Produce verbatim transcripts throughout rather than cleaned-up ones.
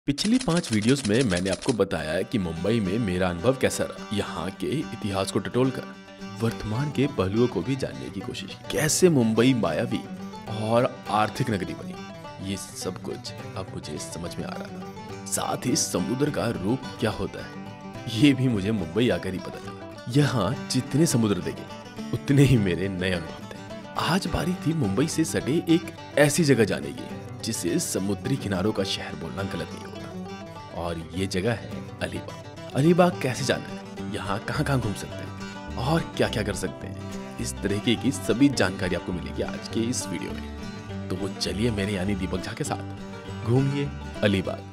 पिछली पांच वीडियोस में मैंने आपको बताया है कि मुंबई में मेरा अनुभव कैसा रहा। यहाँ के इतिहास को टटोलकर वर्तमान के पहलुओं को भी जानने की कोशिश की। कैसे मुंबई मायावी और आर्थिक नगरी बनी, ये सब कुछ अब मुझे समझ में आ रहा था। साथ ही समुद्र का रूप क्या होता है, ये भी मुझे मुंबई आकर ही पता चला। यहाँ जितने समुद्र देखे उतने ही मेरे नए अनुभव थे। आज बारी थी मुंबई से सटे एक ऐसी जगह जाने की जिसे समुद्री किनारों का शहर बोलना गलत नहीं होगा, और ये जगह है अलीबाग। अलीबाग कैसे जाना है, यहाँ कहाँ कहाँ घूम सकते हैं और क्या क्या कर सकते हैं, इस तरीके की सभी जानकारी आपको मिलेगी आज के इस वीडियो में। तो वो चलिए मेरे यानी दीपक झा के साथ घूमिए अलीबाग।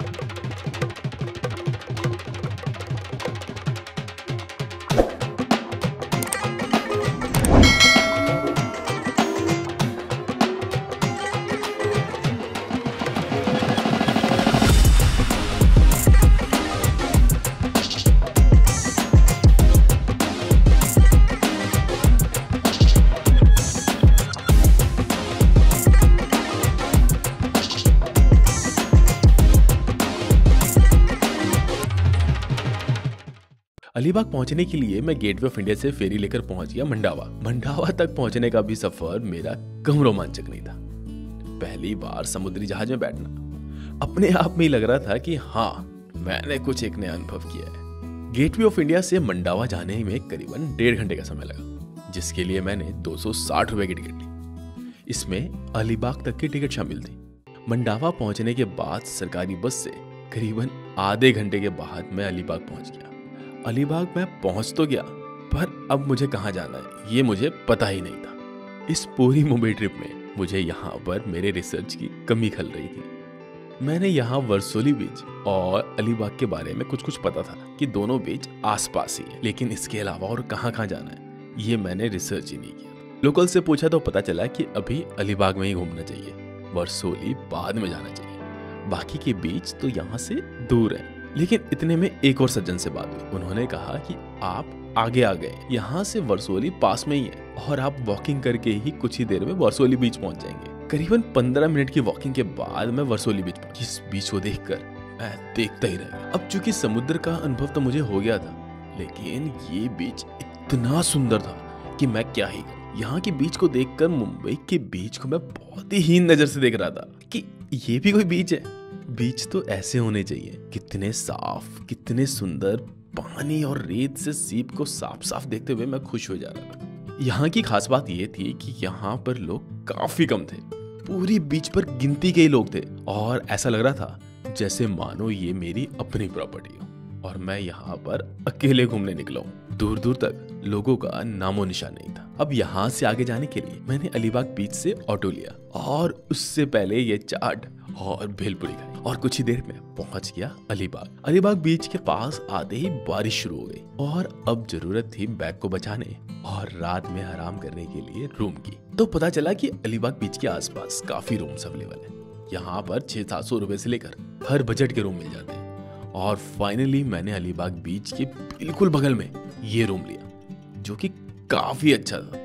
अलीबाग पहुंचने के लिए मैं गेटवे ऑफ इंडिया से फेरी लेकर पहुंच गया मंडावा। मंडावा तक पहुंचने का भी सफर मेरा कम रोमांचक नहीं था। पहली बार समुद्री जहाज में बैठना अपने आप में ही लग रहा था कि हाँ, मैंने कुछ एक नया अनुभव किया है। गेटवे ऑफ इंडिया से मंडावा जाने में करीबन डेढ़ घंटे का समय लगा, जिसके लिए मैंने दो सौ साठ रुपए की टिकट ली। इसमें अलीबाग तक की टिकट शामिल थी। मंडावा पहुंचने के बाद सरकारी बस से करीबन आधे घंटे के बाद मैं अलीबाग पहुंच गया। अलीबाग में पहुंच तो गया, पर अब मुझे कहां जाना है ये मुझे पता ही नहीं था। इस पूरी मुंबई ट्रिप में मुझे यहाँ पर मेरे रिसर्च की कमी खल रही थी। मैंने यहाँ वर्सोली बीच और अलीबाग के बारे में कुछ कुछ पता था कि दोनों बीच आसपास ही है, लेकिन इसके अलावा और कहां कहां जाना है ये मैंने रिसर्च ही नहीं किया। लोकल से पूछा तो पता चला कि अभी अलीबाग में ही घूमना चाहिए, वर्सोली बाद में जाना चाहिए। बाकी के बीच तो यहाँ से दूर है। लेकिन इतने में एक और सज्जन से बात हुई। उन्होंने कहा कि आप आगे आ गए, यहाँ से वर्सोली पास में ही है और आप वॉकिंग करके ही कुछ ही देर में वर्सोली बीच पहुंच जाएंगे। करीबन पंद्रह मिनट की वॉकिंग के बाद मैं वर्सोली बीच पहुंचा। इस बीच को देखकर मैं देखता ही रह गया। अब चूंकि समुद्र का अनुभव तो मुझे हो गया था, लेकिन ये बीच इतना सुंदर था कि मैं क्या ही कहूं। यहाँ के बीच को देखकर मुंबई के बीच को मैं बहुत ही हीन नजर से देख रहा था कि ये भी कोई बीच है। बीच तो ऐसे होने चाहिए, कितने साफ, कितने सुंदर। पानी और रेत से सीप को साफ साफ देखते हुए मैं खुश हो जा रहा था। यहाँ की खास बात ये थी कि यहाँ पर लोग काफी कम थे। पूरी बीच पर गिनती के ही लोग थे और ऐसा लग रहा था जैसे मानो ये मेरी अपनी प्रॉपर्टी हो और मैं यहाँ पर अकेले घूमने निकला हूँ। दूर दूर तक लोगों का नामो निशान नहीं था। अब यहाँ से आगे जाने के लिए मैंने अलीबाग बीच से ऑटो लिया और उससे पहले ये चाट और भेलपुरी खाई और कुछ ही देर में पहुंच गया अलीबाग। अलीबाग बीच के पास आते ही बारिश शुरू हो गई और अब जरूरत थी बैग को बचाने और रात में आराम करने के लिए रूम की। तो पता चला कि अलीबाग बीच के आसपास काफी रूम्स अवेलेबल है। यहाँ पर छह सात सौ रुपए से लेकर हर बजट के रूम मिल जाते हैं। और फाइनली मैंने अलीबाग बीच के बिल्कुल बगल में ये रूम लिया, जो कि काफी अच्छा था।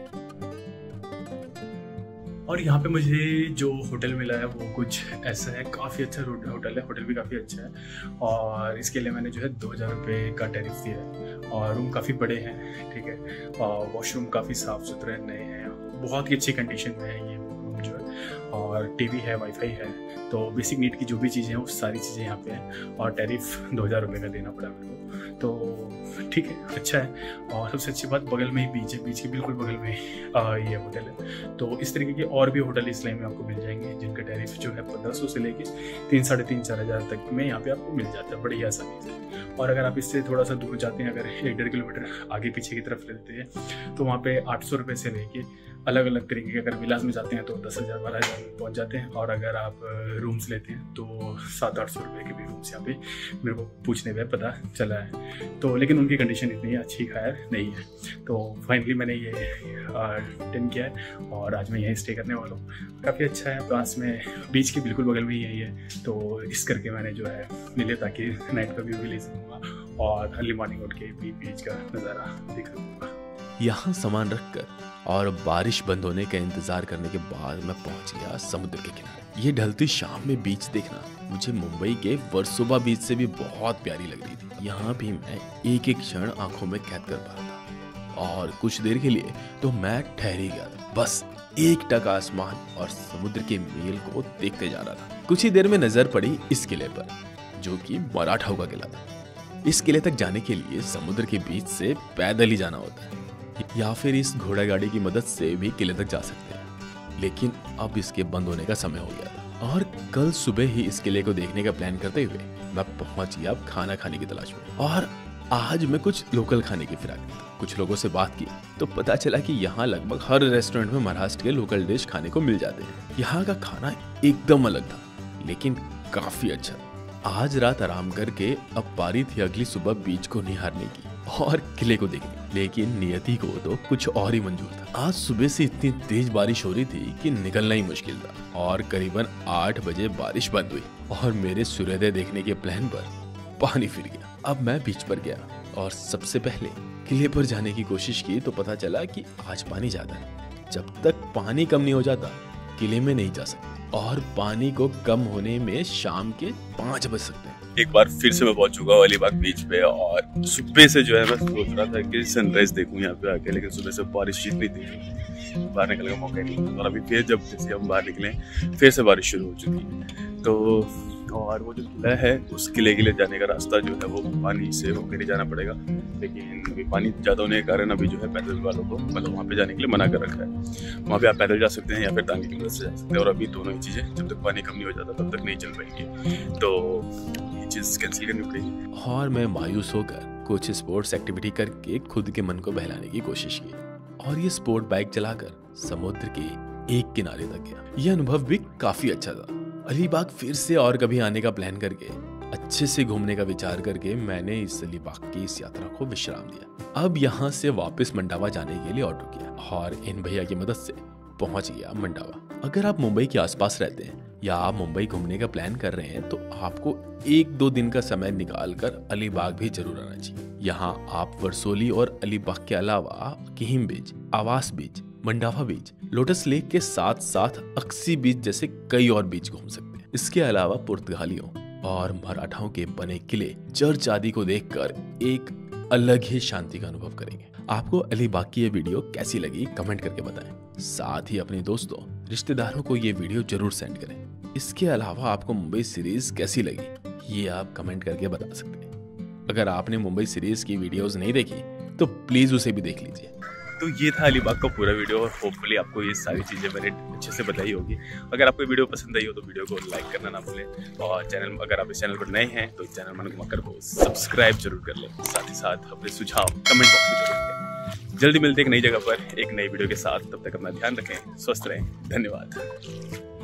और यहाँ पे मुझे जो होटल मिला है वो कुछ ऐसा है, काफ़ी अच्छा होटल है। होटल भी काफ़ी अच्छा है और इसके लिए मैंने जो है दो हज़ार रुपये का टैरिफ दिया है। और रूम काफ़ी बड़े हैं, ठीक है। और वॉशरूम काफ़ी साफ़ सुथरे नए हैं, बहुत ही अच्छी कंडीशन में है ये रूम जो है। और टीवी है, वाईफाई है, तो बेसिक नीड की जो भी चीज़ें हैं वो सारी चीज़ें यहाँ पे हैं। और टैरिफ दो हज़ार रुपये का देना पड़ा मेरे को, तो ठीक है, अच्छा है। और सबसे अच्छी बात, बगल में ही बीच है, बीच के बिल्कुल बगल में ही ये होटल है। तो इस तरीके के और भी होटल इस लाइन में आपको मिल जाएंगे जिनका टैरिफ जो है पंद्रह सौ से लेके तीन साढ़े तीन चार हज़ार तक में यहाँ पे आपको मिल जाता है बड़ी आसानी से। और अगर आप इससे थोड़ा सा दूर जाते हैं, अगर एक डेढ़ किलोमीटर आगे पीछे की तरफ लेते हैं, तो वहाँ पे आठ सौ रुपये से लेके अलग अलग तरीके के, अगर विलास में जाते हैं तो दस हज़ार बारह हज़ार में पहुँच जाते हैं। और अगर आप रूम्स लेते हैं तो सात आठ सौ रुपये के भी रूम्स यहाँ पे मेरे को पूछने में पता चला है। तो लेकिन उनकी कंडीशन इतनी अच्छी खैर नहीं है। तो फाइनली मैंने ये अटेंड किया है और आज मैं यहीं स्टे करने वाला हूँ। काफ़ी अच्छा है, पास में बीच के बिल्कुल बगल में ही यही है। तो इस करके मैंने जो है ले लिया ताकि नाइट का व्यू भी ले सकूँगा और अर्ली मॉर्निंग उठ के भी बीच का नज़ारा देख सकूँगा। यहाँ सामान रखकर और बारिश बंद होने का इंतजार करने के बाद मैं पहुंच गया समुद्र के किनारे। ये ढलती शाम में बीच देखना मुझे मुंबई के वर्सोवा बीच से भी बहुत प्यारी लग रही थी। यहाँ भी मैं एक एक क्षण आंखों में कैद कर पा रहा था और कुछ देर के लिए तो मैं ठहर ही गया था, बस एक टक आसमान और समुद्र के मेल को देखते जा रहा था। कुछ ही देर में नजर पड़ी इस किले पर, जो कि मराठाओं का किला था। इस किले तक जाने के लिए समुद्र के बीच से पैदल ही जाना होता है या फिर इस घोड़ा गाड़ी की मदद से भी किले तक जा सकते हैं, लेकिन अब इसके बंद होने का समय हो गया था और कल सुबह ही इस किले को देखने का प्लान करते हुए मैं पहुंच गया खाना खाने की तलाश में। और आज मैं कुछ लोकल खाने की फिराक में था। कुछ लोगों से बात की तो पता चला कि यहाँ लगभग हर रेस्टोरेंट में महाराष्ट्र के लोकल डिश खाने को मिल जाते हैं। यहाँ का खाना एकदम अलग था, लेकिन काफी अच्छा। आज रात आराम करके अब पारी थी अगली सुबह बीच को निहारने की और किले को देखने, लेकिन नियति को तो कुछ और ही मंजूर था। आज सुबह से इतनी तेज बारिश हो रही थी कि निकलना ही मुश्किल था और करीबन आठ बजे बारिश बंद हुई और मेरे सूर्योदय देखने के प्लान पर पानी फिर गया। अब मैं बीच पर गया और सबसे पहले किले पर जाने की कोशिश की तो पता चला कि आज पानी ज्यादा है। जब तक पानी कम नहीं हो जाता किले में नहीं जा सकते और पानी को कम होने में शाम के पाँच बज सकते हैं। एक बार फिर से मैं पहुंच चुका हूँ अलीबाग बीच पे और सुबह से जो है मैं सोच रहा था कि सनराइज देखूं यहाँ पे आके, लेकिन सुबह से बारिश इतनी थी बाहर निकलने का मौका नहीं मिला और अभी फिर जब जैसे हम बाहर निकले फिर से बारिश शुरू हो चुकी है। तो और वो जो किला है उस किले के लिए जाने का रास्ता जो है वो पानी से होकर ही जाना पड़ेगा, लेकिन अभी पानी ज़्यादा होने के कारण अभी जो है पैदल वालों को मतलब वहाँ पे जाने के लिए मना कर रखा है। वहाँ पे आप पैदल जा सकते हैं या फिर टांगे की मदद से जा सकते हैं और अभी दोनों ही चीज़ें जब तक पानी कम नहीं हो जाता तब तक नहीं चल पाएंगी, तो ये चीज़ कैंसिल करनी पड़ेगी। और मैं मायूस होकर कुछ स्पोर्ट्स एक्टिविटी करके खुद के मन को बहलाने की कोशिश की और ये स्पोर्ट बाइक चलाकर समुद्र के एक किनारे तक गया। यह अनुभव भी काफी अच्छा था। अलीबाग फिर से और कभी आने का प्लान करके अच्छे से घूमने का विचार करके मैंने इस अलीबाग की इस यात्रा को विश्राम दिया। अब यहाँ से वापस मंडावा जाने के लिए ऑटो किया और इन भैया की मदद से पहुंच गया मंडावा। अगर आप मुंबई के आसपास रहते हैं या आप मुंबई घूमने का प्लान कर रहे हैं तो आपको एक दो दिन का समय निकाल कर अलीबाग भी जरूर आना चाहिए। यहाँ आप वर्सोली और अलीबाग के अलावा Kihim beach, Awas beach, Mandwa beach, lotus lake के साथ साथ अक्सी बीच जैसे कई और बीच घूम सकते हैं। इसके अलावा पुर्तगालियों और मराठाओं के बने किले, चर्च आदि को देखकर एक अलग ही शांति का अनुभव करेंगे। आपको अलीबाग की ये वीडियो कैसी लगी कमेंट करके बताएं। साथ ही अपने दोस्तों रिश्तेदारों को ये वीडियो जरूर सेंड करें। इसके अलावा आपको मुंबई सीरीज कैसी लगी ये आप कमेंट करके बता सकते हैं। अगर आपने मुंबई सीरीज की वीडियोस नहीं देखी तो प्लीज उसे भी देख लीजिए। तो ये था अलीबाग का पूरा वीडियो और होपफुली आपको ये सारी चीज़ें मैंने अच्छे से बताई होगी। अगर आपको वीडियो पसंद आई हो तो वीडियो को लाइक करना ना भूलें और चैनल अगर आप इस चैनल पर नए हैं तो इस चैनल मन मकर को सब्सक्राइब जरूर कर लें। साथ ही साथ अपने सुझाव कमेंट बॉक्स में जरूर दें। जल्दी मिलते एक नई जगह पर एक नई वीडियो के साथ, तब तक अपना ध्यान रखें, स्वस्थ रहें, धन्यवाद।